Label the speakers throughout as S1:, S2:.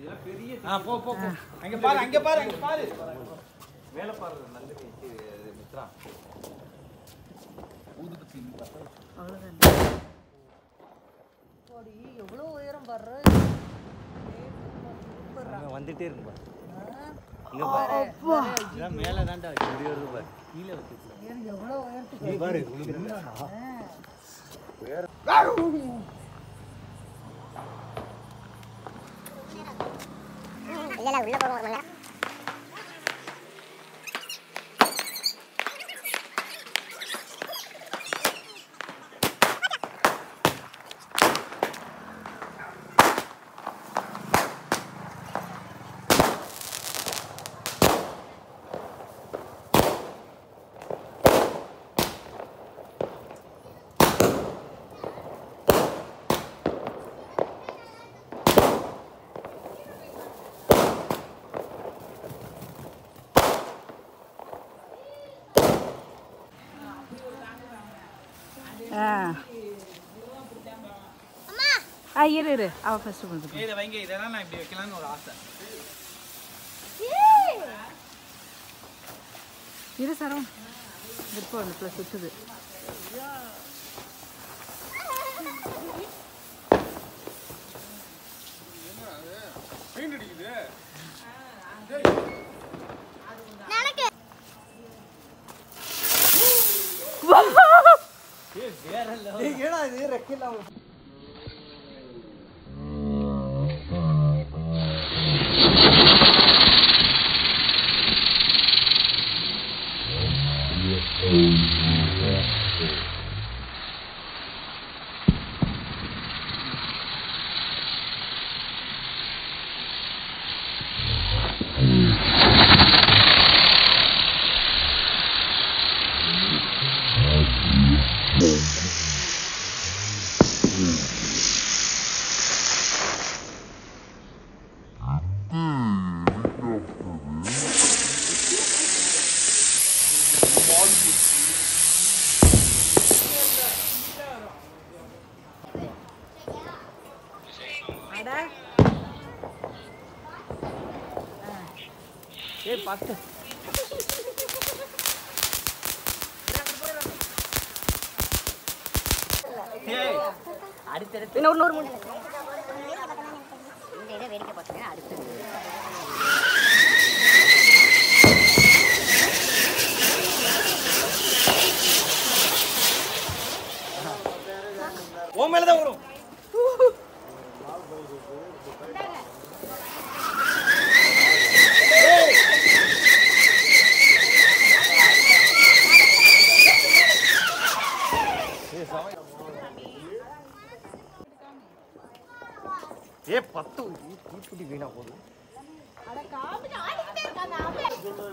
S1: போ போ போ அங்க பாரு அங்க பாரு அங்க பாரு
S2: மேல பாரு நல்ல மித்ரா
S1: ஊதுபத்தி
S3: அவ்வளவுதான் ஓடி எவ்வளவு உயரம் பாரு
S2: வந்துட்டே இருக்கு பாரு
S3: இங்க பாரு
S2: இதான் மேல தான்டா இப்படி வருது பாரு கீழ வச்சிருக்க
S3: எவ்வளவு உயரத்துக்கு
S2: நீ பாரு உளுந்துடா வேற
S4: இல்ல உள்ள போறோம்
S3: இரு அவ ஃபர்ஸ்ட் பண்ணுது
S1: இத வைங்க இதெல்லாம் நான் இப்படி வைக்கலாம்னு ஒரு ஆசை
S3: இரு சரம் இப்போ அந்த ப்ளஸ் சுத்துது
S1: பெயிண்ட் அடிக்குது
S4: எனக்கு
S1: வேற இல்ல ஏடா இது ரெக்கலாம் ஏய் பாத்து ஏய் அடுத்து
S4: இன்னொரு மூணு இந்த இதை வேடிக்கை பார்த்தீங்கன்னா அடுத்து
S1: ஓ மேல தான் வரும்
S2: ஏ 10 தீக்குட்டி வீணா போகுது
S4: அட காபி ஆடிட்டே இருக்காங்க ஆபே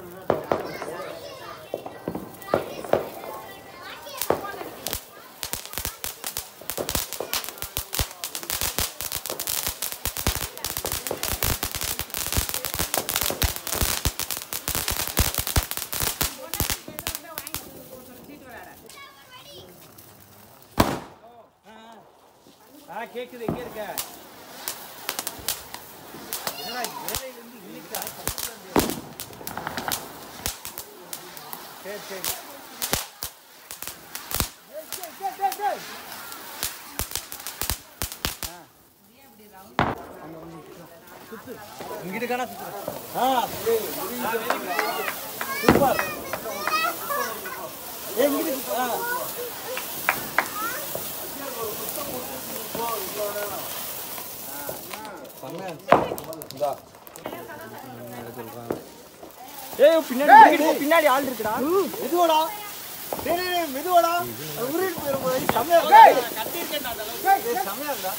S1: கேக்குது எங்க இருக்க என்னடா வேலையில இருந்து இன்னைக்கு சரி சரி சுத்து இங்கிட்டு காணா சுத்து சூப்பர் எங்கிட்டு பின்னாடி ஆள் இருக்குடா மெதுவாடா மெதுவாடா உருட்டு போயிரும் சமையா சமையாடா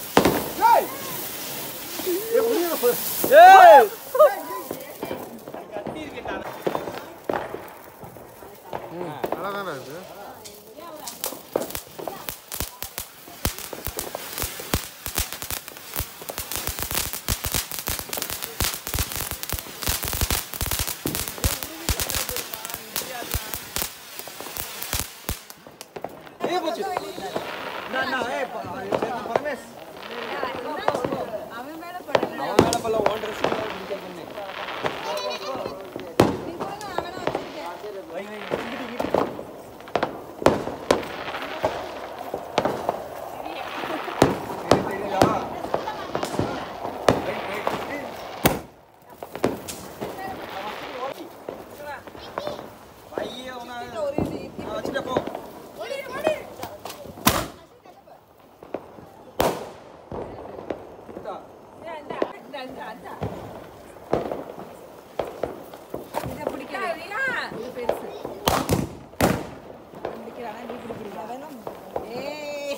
S2: நல்லாதானே இருக்கு
S3: அவன் மேல படல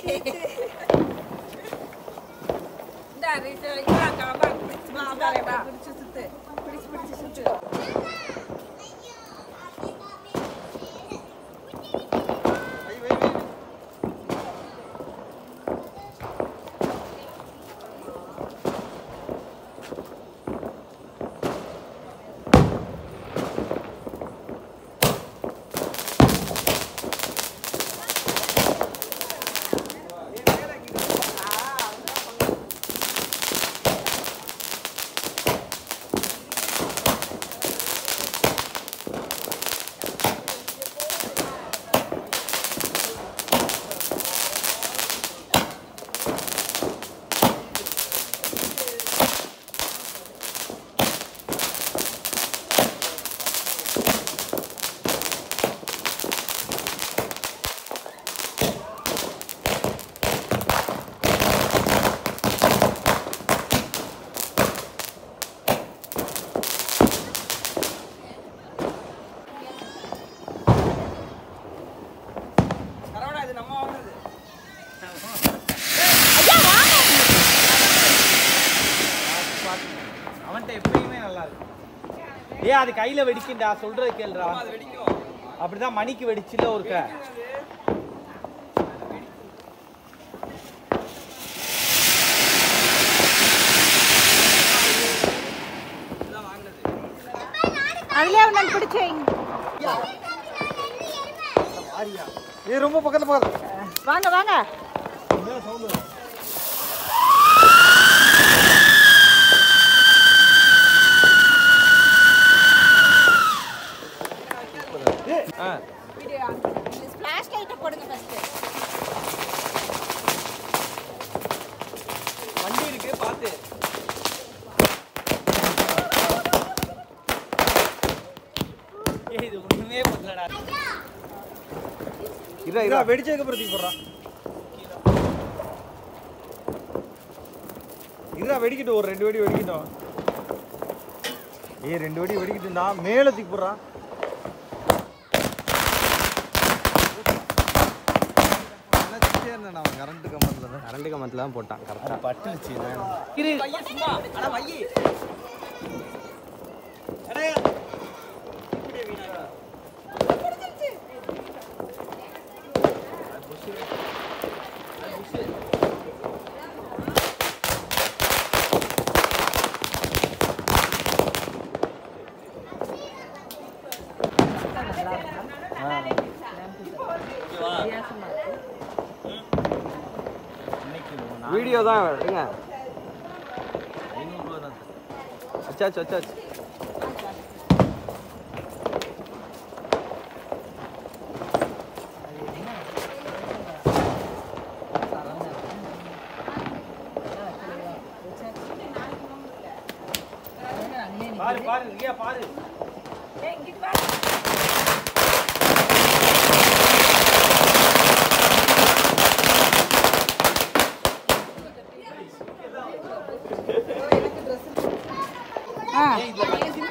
S2: அவன்கிட்ட எப்பயுமே நல்லா இருக்கு. அது கையில வெடிக்குண்டா, சொல்றது கேளுடா. அப்படிதான் மணிக்கு வெடிச்சுல ஒருக்க.
S3: அதுலயே அவன் பிடிச்சேன்.
S1: ரொம்ப பக்கத்துல
S3: வாங்க வாங்க.
S4: ஃபிளாஷ் லைட் போடுங்க ஃபர்ஸ்ட்.
S2: வண்டி இருக்கு பாத்து. இது ஒண்ணுமே பண்ணலடா.
S1: இதா வெடிச்சதுக்கு அப்புறம் தூக்கி போடுறா. இதா வெடிக்கிட்டு ஒரு 2 வெடி வெடிக்கிட்டோம். 2 வெடி வெடிக்கிட்டுடா, மேல தூக்கி போடுறா.
S2: கரண்ட் கம்பத்துல தான் போட்டான். கரெக்டா பட்டுச்சு. அட வையி.
S1: வீடியோ தான் எடுங்க.
S2: 500 ரூபாய் தான்.
S1: அச்சாச்சு அச்சாச்சு.
S2: பாரு பாரு ரியா பாரு.
S3: ஆ